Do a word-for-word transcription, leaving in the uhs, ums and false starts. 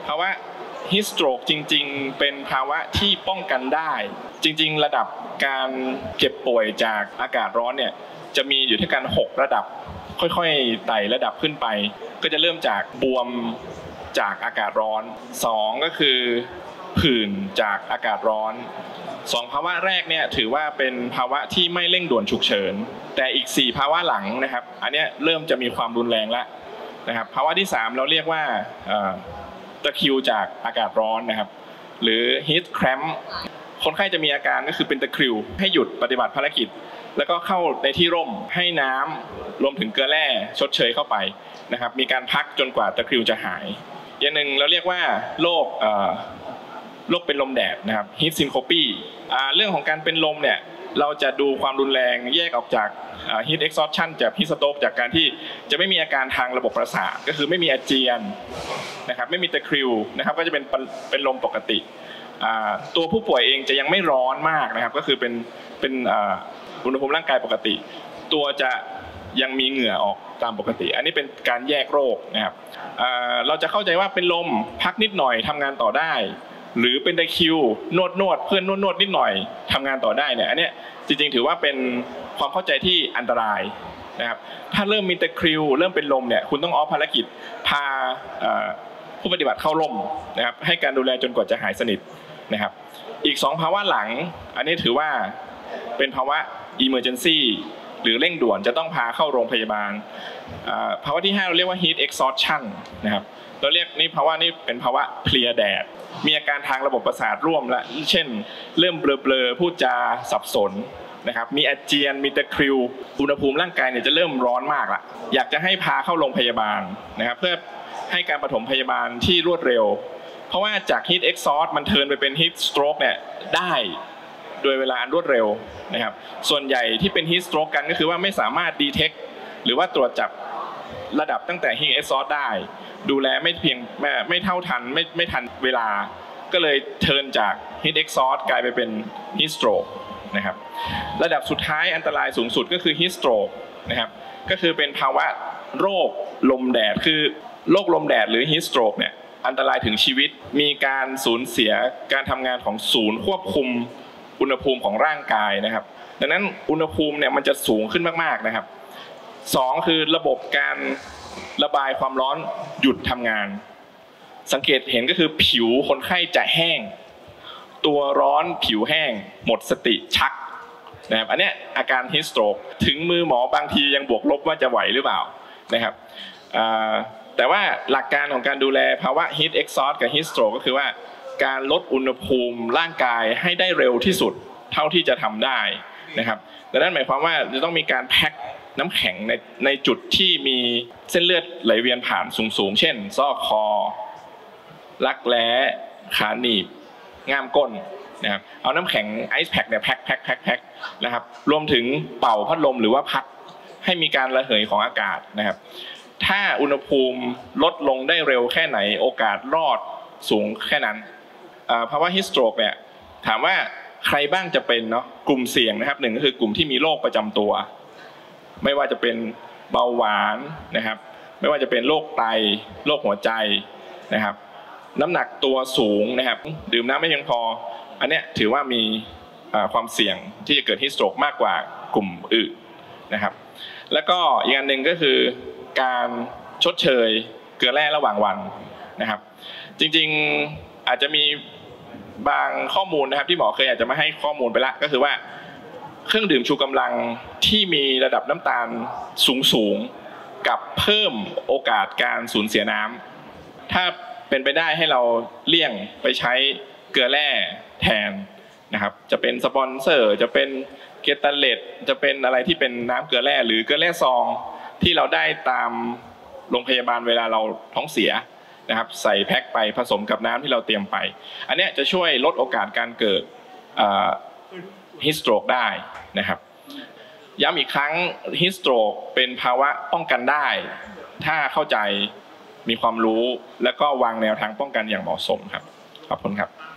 ภาวะฮีทสโตรกจริงๆเป็นภาวะที่ป้องกันได้จริงๆระดับการเจ็บป่วยจากอากาศร้อนเนี่ยจะมีอยู่ที่กันหกระดับค่อยๆไต่ระดับขึ้นไปก็จะเริ่มจากบวมจากอากาศร้อนสองก็คือผื่นจากอากาศร้อนสองภาวะแรกเนี่ยถือว่าเป็นภาวะที่ไม่เร่งด่วนฉุกเฉินแต่อีกสี่ภาวะหลังนะครับอันนี้เริ่มจะมีความรุนแรงแล้วนะครับภาวะที่สามเราเรียกว่าตะคริวจากอากาศร้อนนะครับหรือ heat cramp คนไข้จะมีอาการก็คือเป็นตะคริวให้หยุดปฏิบัติภารกิจแล้วก็เข้าในที่ร่มให้น้ำรวมถึงเกลือแร่ชดเชยเข้าไปนะครับมีการพักจนกว่าตะคริวจะหายอย่างหนึ่งเราเรียกว่าโรคโรคเป็นลมแดดนะครับ heat syncope เรื่องของการเป็นลมเนี่ยเราจะดูความรุนแรงแยกออกจาก heat exhaustion จาก heat stroke จากการที่จะไม่มีอาการทางระบบประสาทก็คือไม่มีอาเจียนนะครับไม่มีตะคริวนะครับก็จะเป็นเป็นลมปกติตัวผู้ป่วยเองจะยังไม่ร้อนมากนะครับก็คือเป็นเป็นอุณหภูมิร่างกายปกติตัวจะยังมีเหงื่อออกตามปกติอันนี้เป็นการแยกโรคนะครับเราจะเข้าใจว่าเป็นลมพักนิดหน่อยทำงานต่อได้หรือเป็นตะคริวนวดนวดเพื่อนนวดนวดนิดหน่อยทำงานต่อได้เนี่ยอันนี้จริงๆถือว่าเป็นความเข้าใจที่อันตรายนะครับถ้าเริ่มมีตะคริวเริ่มเป็นลมเนี่ยคุณต้องออฟภารกิจพาผู้ปฏิบัติเข้าร่มนะครับให้การดูแลจนกว่าจะหายสนิทนะครับอีกสองภาวะหลังอันนี้ถือว่าเป็นภาวะ emergency หรือเร่งด่วนจะต้องพาเข้าโรงพยาบาลภาวะที่ห้าเราเรียกว่า heat exhaustion นะครับเราเรียกนี่ภาวะนี้เป็นภาวะเพลียแดดมีอาการทางระบบประสาทร่วมและเช่นเริ่มเบลอๆพูดจาสับสนนะครับมีอาเจียนมีตะคริวอุณหภูมิร่างกายเนี่ยจะเริ่มร้อนมากละอยากจะให้พาเข้าโรงพยาบาลนะครับเพื่อให้การปฐมพยาบาลที่รวดเร็วเพราะว่าจาก heat exhaust มันเทิร์นไปเป็น heat stroke เนี่ยได้โดยเวลาอันรวดเร็วนะครับส่วนใหญ่ที่เป็น heat stroke กันก็คือว่าไม่สามารถ detect หรือว่าตรวจจับระดับตั้งแต่ heat exhaust ได้ดูแลไม่เพียงไม่ไม่เท่าทันไม่ไม่ทันเวลาก็เลยเทิร์นจาก heat exhaust กลายไปเป็น heat stroke นะครับระดับสุดท้ายอันตรายสูงสุดก็คือ heat stroke นะครับก็คือเป็นภาวะโรคลมแดดคือโรคลมแดดหรือ heat stroke เนี่ยอันตรายถึงชีวิตมีการสูญเสียการทำงานของศูนย์ควบคุมอุณหภูมิของร่างกายนะครับดังนั้นอุณหภูมิเนี่ยมันจะสูงขึ้นมากๆนะครับสองคือระบบการระบายความร้อนหยุดทำงานสังเกตเห็นก็คือผิวคนไข้จะแห้งตัวร้อนผิวแห้งหมดสติชักนะครับอันนี้อาการ heat stroke ถึงมือหมอบางทียังบวกลบว่าจะไหวหรือเปล่านะครับแต่ว่าหลักการของการดูแลภาวะ heat exhaust กับ heat stroke ก็คือว่าการลดอุณหภูมิร่างกายให้ได้เร็วที่สุดเท่าที่จะทำได้นะครับดังนั้นหมายความว่าจะต้องมีการแพ็คน้ำแข็งในในจุดที่มีเส้นเลือดไหลเวียนผ่านสูงๆเช่นซอกคอรักแร้ขาหนีบง่ามก้นนะครับเอาน้ำแข็งไอซ์แพ็คเนี่ยแพ็คแพ็คแพ็คแพ็คนะครับรวมถึงเป่าพัดลมหรือว่าพัดให้มีการระเหยของอากาศนะครับถ้าอุณหภูมิลดลงได้เร็วแค่ไหนโอกาสรอดสูงแค่นั้นภาวะ heat stroke เนี่ยถามว่าใครบ้างจะเป็นเนาะกลุ่มเสี่ยงนะครับหนึ่งก็คือกลุ่มที่มีโรคประจำตัวไม่ว่าจะเป็นเบาหวานนะครับไม่ว่าจะเป็นโรคไตโรคหัวใจนะครับน้ำหนักตัวสูงนะครับดื่มน้ำไม่เพียงพออันเนี้ยถือว่ามีความเสี่ยงที่จะเกิด heat stroke มากกว่ากลุ่มอื่นนะครับแล้วก็อีกอันหนึ่งก็คือการชดเชยเกลือแร่ระหว่างวันนะครับจริงๆอาจจะมีบางข้อมูลนะครับที่หมอเคยอาจจะมาให้ข้อมูลไปละก็คือว่าเครื่องดื่มชูกำลังที่มีระดับน้ำตาลสูงๆกับเพิ่มโอกาสการสูญเสียน้ำถ้าเป็นไปได้ให้เราเลี่ยงไปใช้เกลือแร่แทนนะครับจะเป็นสปอนเซอร์จะเป็นเกตาเลตจะเป็นอะไรที่เป็นน้ำเกลือแร่หรือเกลือแร่ซองที่เราได้ตามโรงพยาบาลเวลาเราท้องเสียนะครับใส่แพ็คไปผสมกับน้ำที่เราเตรียมไปอันนี้จะช่วยลดโอกาสการเกิดheat stroke ได้นะครับย้ำอีกครั้ง heat stroke เป็นภาวะป้องกันได้ถ้าเข้าใจมีความรู้และก็วางแนวทางป้องกันอย่างเหมาะสมครับขอบคุณครับ